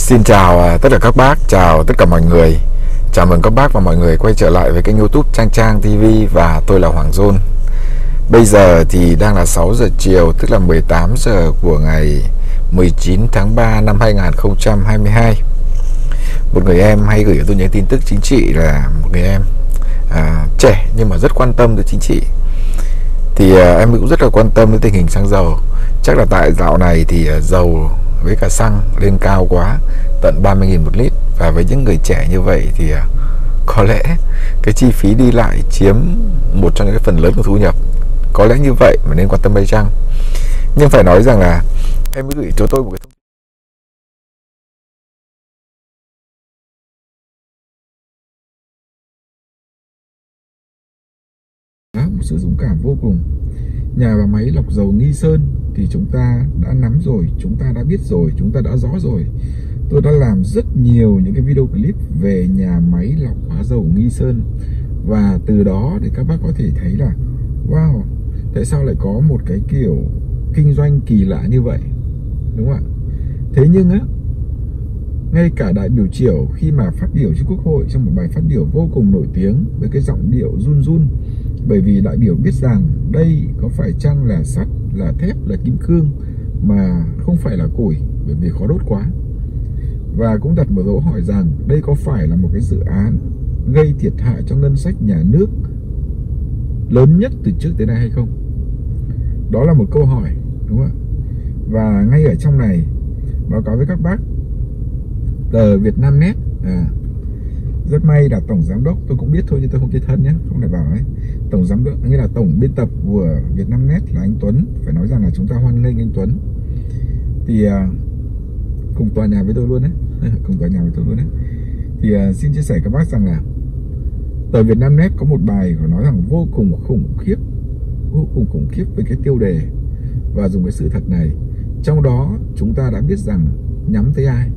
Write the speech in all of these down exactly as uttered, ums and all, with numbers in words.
Xin chào à, tất cả các bác, chào tất cả mọi người. Chào mừng các bác và mọi người quay trở lại với kênh YouTube Trang Trang ti vi và tôi là Hoàng John. Bây giờ thì đang là sáu giờ chiều, tức là mười tám giờ của ngày mười chín tháng ba năm hai nghìn không trăm hai mươi hai. Một người em hay gửi cho tôi những tin tức chính trị là một người em à, trẻ nhưng mà rất quan tâm tới chính trị. Thì à, em cũng rất là quan tâm đến tình hình xăng dầu. Chắc là tại dạo này thì à, dầu với cả xăng lên cao quá, tận ba mươi nghìn một lít. Và với những người trẻ như vậy thì à, có lẽ cái chi phí đi lại chiếm một trong những cái phần lớn của thu nhập. Có lẽ như vậy mà nên quan tâm hay chăng. Nhưng phải nói rằng là em mới gửi cho tôi một cái thông tin, một sự dũng cảm vô cùng. Nhà và máy lọc dầu Nghi Sơn thì chúng ta đã nắm rồi, chúng ta đã biết rồi, chúng ta đã rõ rồi. Tôi đã làm rất nhiều những cái video clip về nhà máy lọc hóa dầu Nghi Sơn. Và từ đó thì các bác có thể thấy là wow, tại sao lại có một cái kiểu kinh doanh kỳ lạ như vậy, đúng không ạ? Thế nhưng á, ngay cả đại biểu Chiểu khi mà phát biểu trước Quốc hội trong một bài phát biểu vô cùng nổi tiếng với cái giọng điệu run run, bởi vì đại biểu biết rằng đây có phải chăng là sắt, là thép, là kim cương mà không phải là củi, bởi vì khó đốt quá. Và cũng đặt một dấu hỏi rằng đây có phải là một cái dự án gây thiệt hại cho ngân sách nhà nước lớn nhất từ trước tới nay hay không? Đó là một câu hỏi, đúng không ạ? Và ngay ở trong này, báo cáo với các bác, tờ Vietnamnet, à, rất may là tổng giám đốc, tôi cũng biết thôi nhưng tôi không chơi thân nhé, không thể bảo ấy. Tổng giám đốc, nghĩa là tổng biên tập của Vietnamnet là anh Tuấn, phải nói rằng là chúng ta hoan nghênh anh Tuấn. Thì à, cùng tòa nhà với tôi luôn đấy, cùng tòa nhà với tôi luôn đấy. Thì à, xin chia sẻ các bác rằng là tờ Vietnamnet có một bài của nói rằng vô cùng khủng khiếp, vô cùng khủng khiếp với cái tiêu đề và dùng cái sự thật này. Trong đó chúng ta đã biết rằng nhắm tới ai.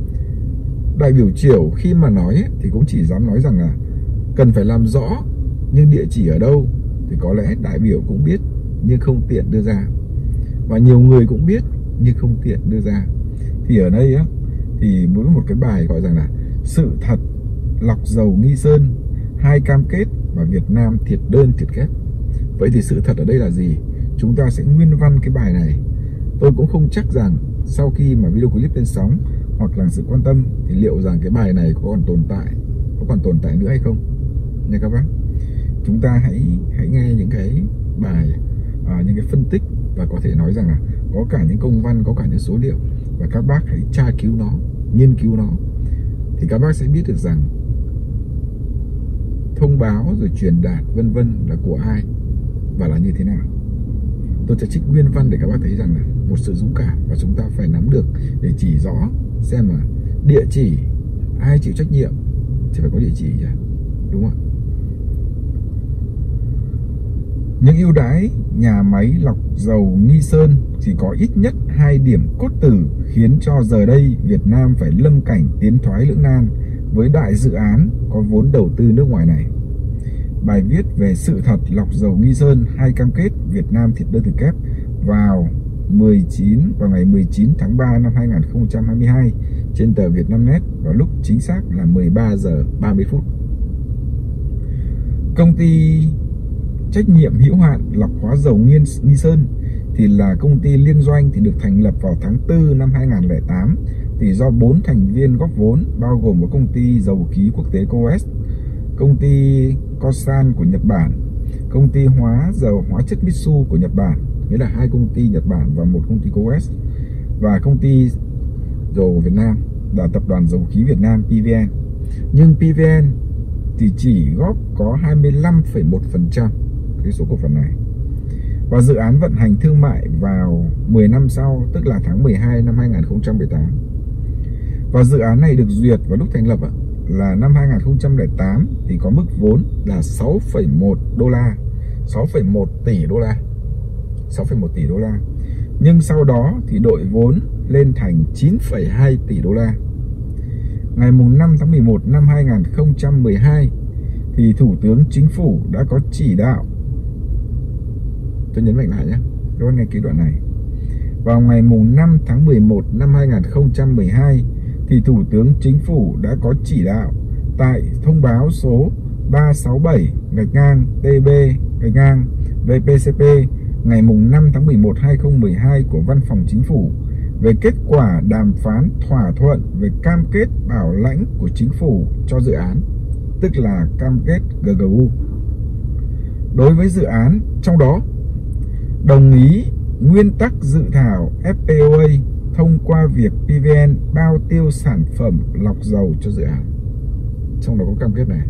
Đại biểu Chiểu khi mà nói ấy, thì cũng chỉ dám nói rằng là cần phải làm rõ, nhưng địa chỉ ở đâu thì có lẽ đại biểu cũng biết nhưng không tiện đưa ra, và nhiều người cũng biết nhưng không tiện đưa ra. Thì ở đây á, thì mỗi một cái bài gọi rằng là sự thật lọc dầu Nghi Sơn, hai cam kết và Việt Nam thiệt đơn thiệt kép. Vậy thì sự thật ở đây là gì? Chúng ta sẽ nguyên văn cái bài này. Tôi cũng không chắc rằng sau khi mà video clip lên sóng hoặc là sự quan tâm thì liệu rằng cái bài này có còn tồn tại, có còn tồn tại nữa hay không nha các bác. Chúng ta hãy hãy nghe những cái bài, à, những cái phân tích, và có thể nói rằng là có cả những công văn, có cả những số liệu, và các bác hãy tra cứu nó, nghiên cứu nó, thì các bác sẽ biết được rằng thông báo rồi truyền đạt vân vân là của ai và là như thế nào. Tôi sẽ trích nguyên văn để các bác thấy rằng là một sự dũng cảm, và chúng ta phải nắm được để chỉ rõ xem là địa chỉ, ai chịu trách nhiệm thì phải có địa chỉ, đúng không ạ? Những ưu đãi nhà máy lọc dầu Nghi Sơn chỉ có ít nhất hai điểm cốt tử khiến cho giờ đây Việt Nam phải lâm cảnh tiến thoái lưỡng nan với đại dự án có vốn đầu tư nước ngoài này. Bài viết về sự thật lọc dầu Nghi Sơn, hai cam kết Việt Nam thiệt đơn thiệt kép vào mười chín vào ngày mười chín tháng ba năm hai nghìn không trăm hai mươi hai trên tờ Vietnamnet vào lúc chính xác là mười ba giờ ba mươi phút. Công ty trách nhiệm hữu hạn lọc hóa dầu Nghi Sơn thì là công ty liên doanh, thì được thành lập vào tháng tư năm hai nghìn không trăm lẻ tám, thì do bốn thành viên góp vốn bao gồm có công ty dầu khí quốc tế cô ét, công ty Kosan của Nhật Bản, công ty hóa dầu hóa chất Mitsu của Nhật Bản, nghĩa là hai công ty Nhật Bản và một công ty cô ét, và công ty dầu Việt Nam là tập đoàn dầu khí Việt Nam pê vê en. Nhưng pê vê en thì chỉ góp có hai mươi lăm phẩy một phần trăm cái số cổ phần này. Và dự án vận hành thương mại vào mười năm sau, tức là tháng mười hai năm hai nghìn không trăm mười tám. Và dự án này được duyệt vào lúc thành lập là năm hai nghìn không trăm lẻ tám, thì có mức vốn là sáu phẩy một đô la, sáu phẩy một tỷ đô la, sáu phẩy một tỷ đô la. Nhưng sau đó thì đội vốn lên thành chín phẩy hai tỷ đô la. Ngày năm tháng mười một năm hai nghìn không trăm mười hai thì Thủ tướng Chính phủ đã có chỉ đạo, tôi nhấn mạnh lại nhé, các bạn nghe cái đoạn này. Vào ngày năm tháng mười một năm hai nghìn không trăm mười hai thì Thủ tướng Chính phủ đã có chỉ đạo tại thông báo số ba sáu bảy gạch ngang T B gạch ngang V P C P ngày năm tháng mười một năm hai nghìn không trăm mười hai của Văn phòng Chính phủ về kết quả đàm phán thỏa thuận về cam kết bảo lãnh của Chính phủ cho dự án, tức là cam kết G G U. Đối với dự án, trong đó đồng ý nguyên tắc dự thảo F P O A thông qua việc P V N bao tiêu sản phẩm lọc dầu cho dự án. Trong đó có cam kết này.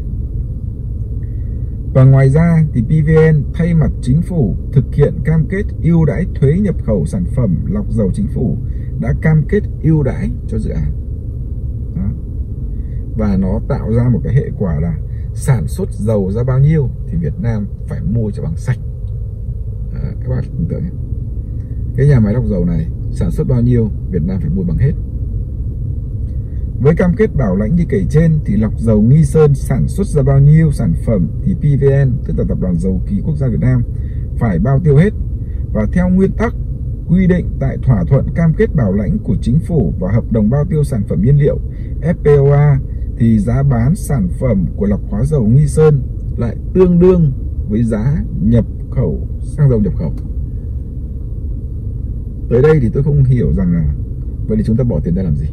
Và ngoài ra thì P V N thay mặt Chính phủ thực hiện cam kết ưu đãi thuế nhập khẩu sản phẩm lọc dầu Chính phủ đã cam kết ưu đãi cho dự án. Đó. Và nó tạo ra một cái hệ quả là sản xuất dầu ra bao nhiêu thì Việt Nam phải mua cho bằng sạch. Đó, các bạn tưởng tượng nhé. Cái nhà máy lọc dầu này sản xuất bao nhiêu Việt Nam phải mua bằng hết. Với cam kết bảo lãnh như kể trên thì lọc dầu Nghi Sơn sản xuất ra bao nhiêu sản phẩm thì P V N, tức là Tập đoàn Dầu khí Quốc gia Việt Nam, phải bao tiêu hết. Và theo nguyên tắc quy định tại thỏa thuận cam kết bảo lãnh của Chính phủ và hợp đồng bao tiêu sản phẩm nhiên liệu F P O A thì giá bán sản phẩm của lọc hóa dầu Nghi Sơn lại tương đương với giá nhập khẩu xăng dầu nhập khẩu. Tới đây thì tôi không hiểu rằng là vậy thì chúng ta bỏ tiền ra làm gì,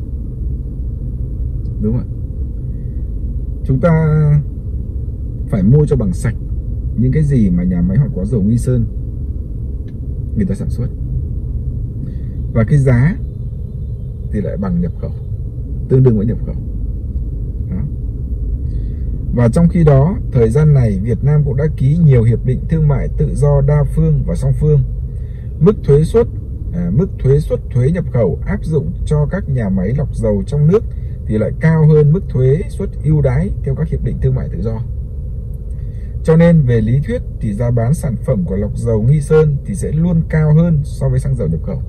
đúng không ạ? Chúng ta phải mua cho bằng sạch những cái gì mà nhà máy lọc hóa dầu Nghi Sơn người ta sản xuất, và cái giá thì lại bằng nhập khẩu, tương đương với nhập khẩu. Đó. Và trong khi đó, thời gian này Việt Nam cũng đã ký nhiều hiệp định thương mại tự do đa phương và song phương. Mức thuế suất à, mức thuế suất thuế nhập khẩu áp dụng cho các nhà máy lọc dầu trong nước thì lại cao hơn mức thuế suất ưu đãi theo các hiệp định thương mại tự do. Cho nên về lý thuyết thì giá bán sản phẩm của lọc dầu Nghi Sơn thì sẽ luôn cao hơn so với xăng dầu nhập khẩu.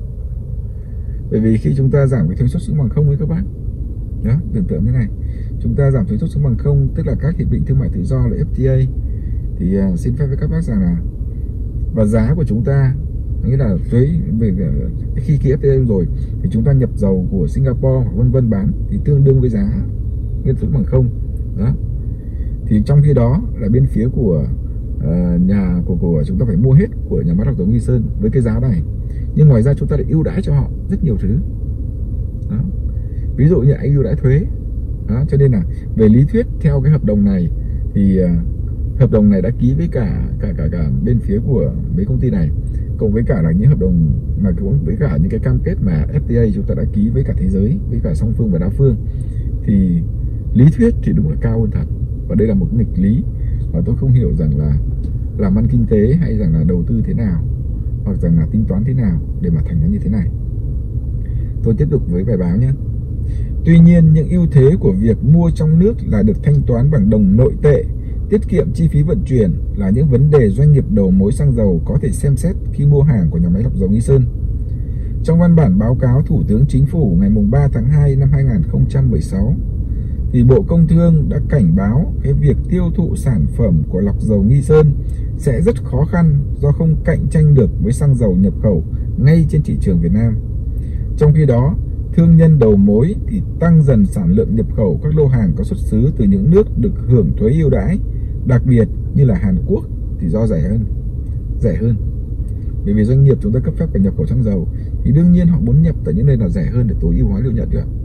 Bởi vì khi chúng ta giảm cái thuế xuất xuống bằng không với các bạn, đó, tưởng tượng thế này, chúng ta giảm thuế xuất xuống bằng không, tức là các hiệp định thương mại tự do là F T A, thì uh, xin phép với các bác rằng là và giá của chúng ta, nghĩa là thuế về khi ký F T A rồi thì chúng ta nhập dầu của Singapore vân vân bán thì tương đương với giá nguyên thuế bằng không. Đó. Thì trong khi đó là bên phía của uh, nhà của của chúng ta phải mua hết của nhà máy lọc dầu Nghi Sơn với cái giá này. Nhưng ngoài ra chúng ta lại ưu đãi cho họ rất nhiều thứ. Đó. Ví dụ như anh ưu đãi thuế. Đó, cho nên là về lý thuyết theo cái hợp đồng này thì uh, hợp đồng này đã ký với cả cả cả cả bên phía của mấy công ty này, cộng với cả là những hợp đồng mà cũng với cả những cái cam kết mà F T A chúng ta đã ký với cả thế giới, với cả song phương và đa phương, thì lý thuyết thì đúng là cao hơn thật. Và đây là một nghịch lý và tôi không hiểu rằng là làm ăn kinh tế hay rằng là đầu tư thế nào, hoặc rằng là tính toán thế nào để mà thành ra như thế này. Tôi tiếp tục với bài báo nhé. Tuy nhiên, những ưu thế của việc mua trong nước là được thanh toán bằng đồng nội tệ, tiết kiệm chi phí vận chuyển là những vấn đề doanh nghiệp đầu mối xăng dầu có thể xem xét khi mua hàng của nhà máy lọc dầu Nghi Sơn. Trong văn bản báo cáo Thủ tướng Chính phủ ngày ba tháng hai năm hai nghìn không trăm mười sáu, thì Bộ Công Thương đã cảnh báo cái việc tiêu thụ sản phẩm của lọc dầu Nghi Sơn sẽ rất khó khăn do không cạnh tranh được với xăng dầu nhập khẩu ngay trên thị trường Việt Nam. Trong khi đó, thương nhân đầu mối thì tăng dần sản lượng nhập khẩu các lô hàng có xuất xứ từ những nước được hưởng thuế ưu đãi, đặc biệt như là Hàn Quốc thì do rẻ hơn, rẻ hơn. Bởi vì doanh nghiệp chúng ta cấp phép phải nhập khẩu xăng dầu thì đương nhiên họ muốn nhập tại những nơi nào rẻ hơn để tối ưu hóa lợi nhuận được.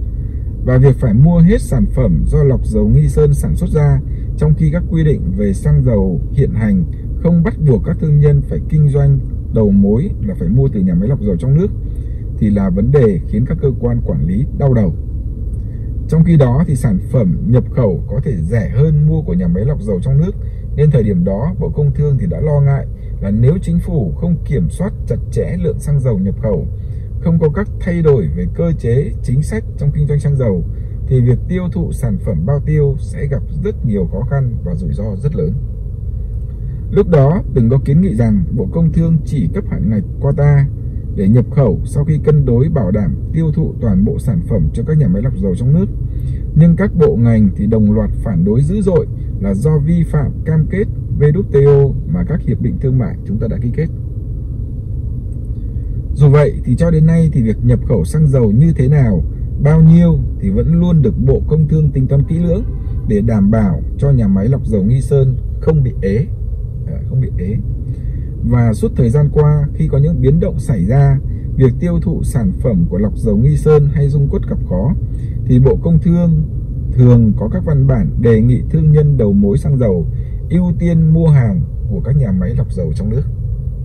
Và việc phải mua hết sản phẩm do lọc dầu Nghi Sơn sản xuất ra, trong khi các quy định về xăng dầu hiện hành không bắt buộc các thương nhân phải kinh doanh đầu mối là phải mua từ nhà máy lọc dầu trong nước, thì là vấn đề khiến các cơ quan quản lý đau đầu. Trong khi đó thì sản phẩm nhập khẩu có thể rẻ hơn mua của nhà máy lọc dầu trong nước, nên thời điểm đó Bộ Công Thương thì đã lo ngại là nếu chính phủ không kiểm soát chặt chẽ lượng xăng dầu nhập khẩu, không có các thay đổi về cơ chế, chính sách trong kinh doanh xăng dầu, thì việc tiêu thụ sản phẩm bao tiêu sẽ gặp rất nhiều khó khăn và rủi ro rất lớn. Lúc đó từng có kiến nghị rằng Bộ Công Thương chỉ cấp hạn ngạch quota để nhập khẩu sau khi cân đối bảo đảm tiêu thụ toàn bộ sản phẩm cho các nhà máy lọc dầu trong nước. Nhưng các bộ ngành thì đồng loạt phản đối dữ dội là do vi phạm cam kết W T O mà các hiệp định thương mại chúng ta đã ký kết. Dù vậy thì cho đến nay thì việc nhập khẩu xăng dầu như thế nào bao nhiêu thì vẫn luôn được Bộ Công Thương tính toán kỹ lưỡng để đảm bảo cho nhà máy lọc dầu Nghi Sơn không bị ế, không bị ế. Và suốt thời gian qua, khi có những biến động xảy ra, việc tiêu thụ sản phẩm của lọc dầu Nghi Sơn hay Dung Quất gặp khó, thì Bộ Công Thương thường có các văn bản đề nghị thương nhân đầu mối xăng dầu ưu tiên mua hàng của các nhà máy lọc dầu trong nước.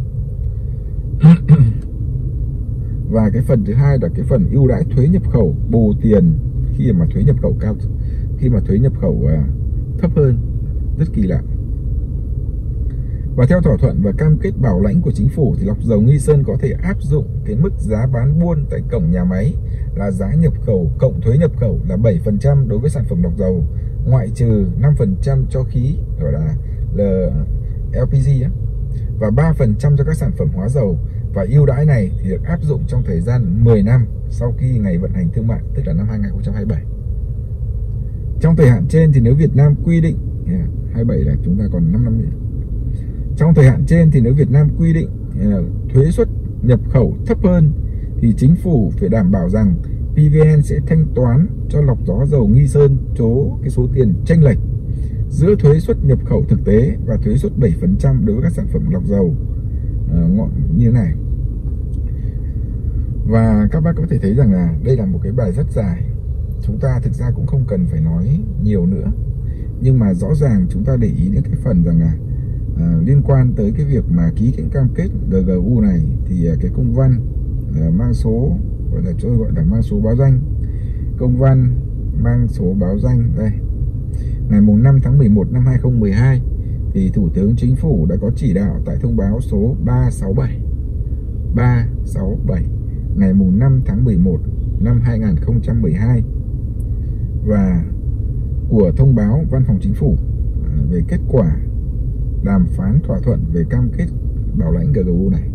Và cái phần thứ hai là cái phần ưu đãi thuế nhập khẩu bù tiền khi mà thuế nhập khẩu cao, khi mà thuế nhập khẩu uh, thấp hơn, rất kỳ lạ. Và theo thỏa thuận và cam kết bảo lãnh của chính phủ thì lọc dầu Nghi Sơn có thể áp dụng cái mức giá bán buôn tại cổng nhà máy là giá nhập khẩu cộng thuế nhập khẩu là bảy phần trăm đối với sản phẩm lọc dầu, ngoại trừ năm phần trăm cho khí gọi là lờ pê giê á, và ba phần trăm cho các sản phẩm hóa dầu. Và ưu đãi này thì được áp dụng trong thời gian mười năm sau khi ngày vận hành thương mại, tức là năm hai nghìn không trăm hai mươi bảy. Trong thời hạn trên thì nếu Việt Nam quy định, hai mươi bảy là chúng ta còn năm năm nữa. Trong thời hạn trên thì nếu Việt Nam quy định thuế suất nhập khẩu thấp hơn thì chính phủ phải đảm bảo rằng pê vê en sẽ thanh toán cho lọc gió dầu Nghi Sơn chỗ cái số tiền chênh lệch giữa thuế suất nhập khẩu thực tế và thuế suất bảy phần trăm đối với các sản phẩm lọc dầu uh, như thế này. Và các bác có thể thấy rằng là đây là một cái bài rất dài, chúng ta thực ra cũng không cần phải nói nhiều nữa, nhưng mà rõ ràng chúng ta để ý đến cái phần rằng là uh, liên quan tới cái việc mà ký cái cam kết giê giê u này thì uh, cái công văn uh, mang số gọi là cho gọi là mang số báo danh, công văn mang số báo danh đây ngày mùng năm tháng mười một năm hai nghìn không trăm mười hai thì Thủ tướng Chính phủ đã có chỉ đạo tại thông báo số ba sáu bảy ba sáu bảy ngày mùng năm tháng mười một năm hai nghìn không trăm mười hai và của thông báo Văn phòng Chính phủ về kết quả đàm phán thỏa thuận về cam kết bảo lãnh giê giê u này.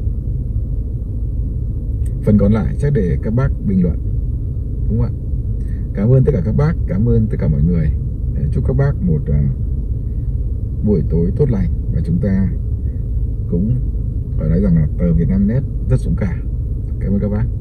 Phần còn lại chắc để các bác bình luận, đúng không ạ? Cảm ơn tất cả các bác, cảm ơn tất cả mọi người. Chúc các bác một uh, buổi tối tốt lành, và chúng ta cũng phải nói rằng là tờ Vietnamnet rất dũng cảm. Cảm ơn các bác.